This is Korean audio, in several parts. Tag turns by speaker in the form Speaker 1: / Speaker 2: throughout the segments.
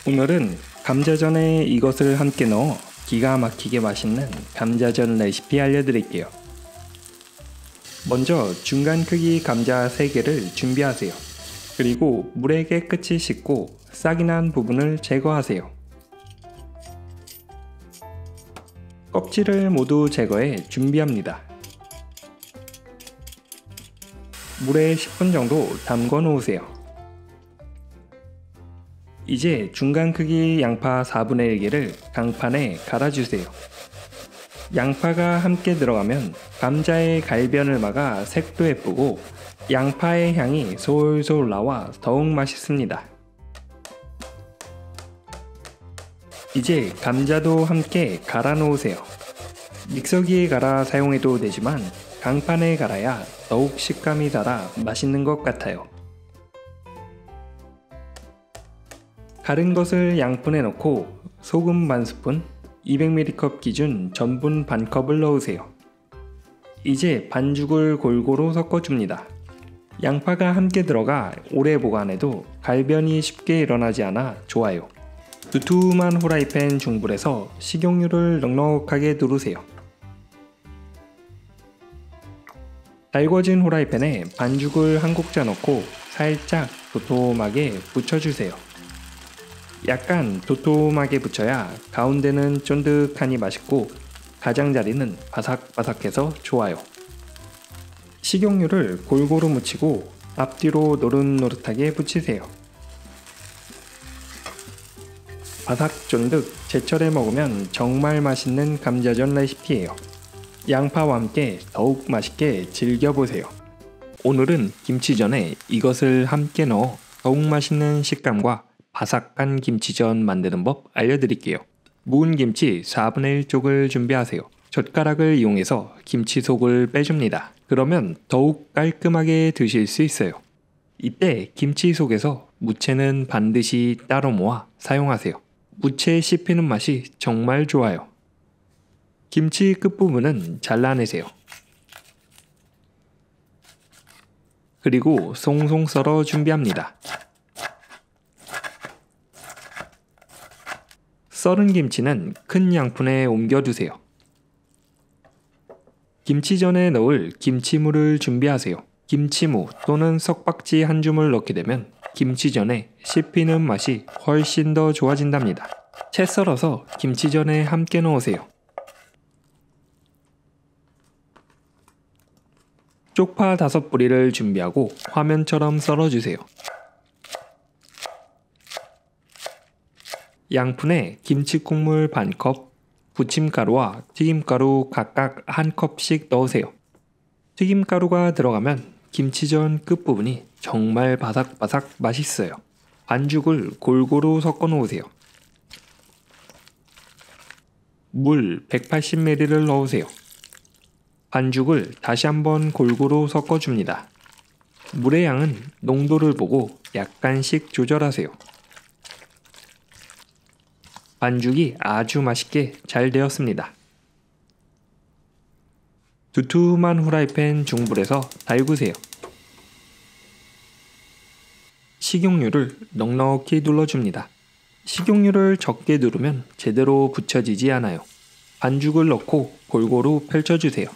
Speaker 1: 오늘은 감자전에 이것을 함께 넣어 기가 막히게 맛있는 감자전 레시피 알려드릴게요. 먼저 중간 크기 감자 3개를 준비하세요. 그리고 물에 깨끗이 씻고 싹이 난 부분을 제거하세요. 껍질을 모두 제거해 준비합니다. 물에 10분 정도 담궈 놓으세요. 이제 중간 크기 양파 4분의 1개를 강판에 갈아주세요. 양파가 함께 들어가면 감자의 갈변을 막아 색도 예쁘고 양파의 향이 솔솔 나와 더욱 맛있습니다. 이제 감자도 함께 갈아 놓으세요. 믹서기에 갈아 사용해도 되지만 강판에 갈아야 더욱 식감이 달아 맛있는 것 같아요. 갈은 것을 양푼에 넣고 소금 반스푼, 200ml 기준 전분 반컵을 넣으세요. 이제 반죽을 골고루 섞어줍니다. 양파가 함께 들어가 오래 보관해도 갈변이 쉽게 일어나지 않아 좋아요. 두툼한 후라이팬 중불에서 식용유를 넉넉하게 두르세요. 달궈진 후라이팬에 반죽을 한 국자 넣고 살짝 도톰하게 붙여주세요. 약간 도톰하게 붙여야 가운데는 쫀득하니 맛있고 가장자리는 바삭바삭해서 좋아요. 식용유를 골고루 묻히고 앞뒤로 노릇노릇하게 붙이세요. 바삭쫀득 제철에 먹으면 정말 맛있는 감자전 레시피예요. 양파와 함께 더욱 맛있게 즐겨보세요. 오늘은 김치전에 이것을 함께 넣어 더욱 맛있는 식감과 바삭한 김치전 만드는 법 알려드릴게요. 묵은 김치 4분의 1쪽을 준비하세요. 젓가락을 이용해서 김치 속을 빼줍니다. 그러면 더욱 깔끔하게 드실 수 있어요. 이때 김치 속에서 무채는 반드시 따로 모아 사용하세요. 무채 씹히는 맛이 정말 좋아요. 김치 끝부분은 잘라내세요. 그리고 송송 썰어 준비합니다. 썰은 김치는 큰 양푼에 옮겨두세요. 김치전에 넣을 김치무를 준비하세요. 김치무 또는 석박지 한 줌을 넣게 되면 김치전에 씹히는 맛이 훨씬 더 좋아진답니다. 채 썰어서 김치전에 함께 넣으세요. 쪽파 5뿌리를 준비하고 화면처럼 썰어주세요. 양푼에 김치국물 반컵, 부침가루와 튀김가루 각각 한 컵씩 넣으세요. 튀김가루가 들어가면 김치전 끝부분이 정말 바삭바삭 맛있어요. 반죽을 골고루 섞어 놓으세요. 물 180ml를 넣으세요. 반죽을 다시 한번 골고루 섞어줍니다. 물의 양은 농도를 보고 약간씩 조절하세요. 반죽이 아주 맛있게 잘 되었습니다. 두툼한 후라이팬 중불에서 달구세요. 식용유를 넉넉히 둘러줍니다. 식용유를 적게 두르면 제대로 붙여지지 않아요. 반죽을 넣고 골고루 펼쳐주세요.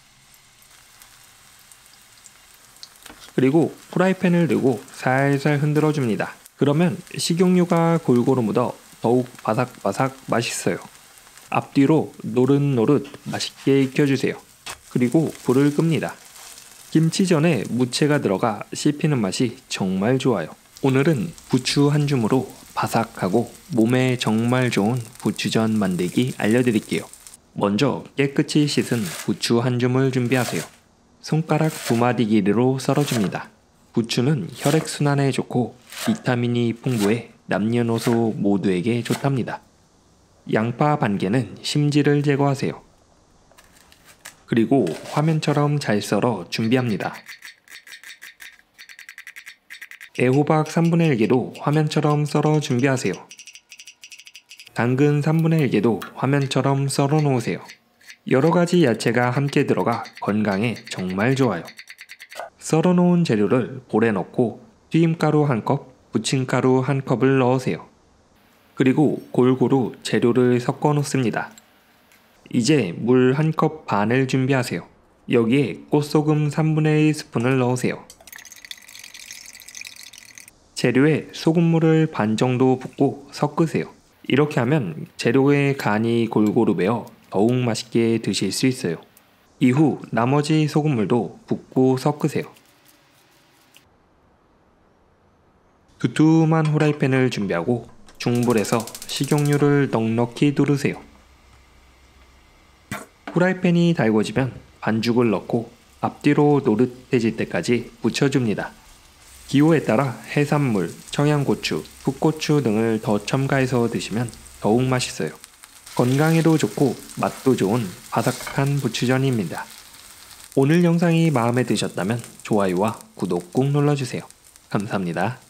Speaker 1: 그리고 후라이팬을 들고 살살 흔들어줍니다. 그러면 식용유가 골고루 묻어 더욱 바삭바삭 맛있어요. 앞뒤로 노릇노릇 맛있게 익혀주세요. 그리고 불을 끕니다. 김치전에 무채가 들어가 씹히는 맛이 정말 좋아요. 오늘은 부추 한 줌으로 바삭하고 몸에 정말 좋은 부추전 만들기 알려드릴게요. 먼저 깨끗이 씻은 부추 한 줌을 준비하세요. 손가락 2마디 길이로 썰어줍니다. 부추는 혈액순환에 좋고 비타민이 풍부해 남녀노소 모두에게 좋답니다. 양파 반개는 심지를 제거하세요. 그리고 화면처럼 잘 썰어 준비합니다. 애호박 3분의 1개도 화면처럼 썰어 준비하세요. 당근 3분의 1개도 화면처럼 썰어 놓으세요. 여러가지 야채가 함께 들어가 건강에 정말 좋아요. 썰어 놓은 재료를 볼에 넣고 튀김가루 1컵, 부침가루 1컵을 넣으세요. 그리고 골고루 재료를 섞어 놓습니다. 이제 물 1컵 반을 준비하세요. 여기에 꽃소금 1/3 스푼을 넣으세요. 재료에 소금물을 반 정도 붓고 섞으세요. 이렇게 하면 재료의 간이 골고루 배어 더욱 맛있게 드실 수 있어요. 이후 나머지 소금물도 붓고 섞으세요. 두툼한 후라이팬을 준비하고 중불에서 식용유를 넉넉히 두르세요. 후라이팬이 달궈지면 반죽을 넣고 앞뒤로 노릇해질 때까지 부쳐줍니다. 기호에 따라 해산물, 청양고추, 풋고추 등을 더 첨가해서 드시면 더욱 맛있어요. 건강에도 좋고 맛도 좋은 바삭한 부추전입니다. 오늘 영상이 마음에 드셨다면 좋아요와 구독 꾹 눌러주세요. 감사합니다.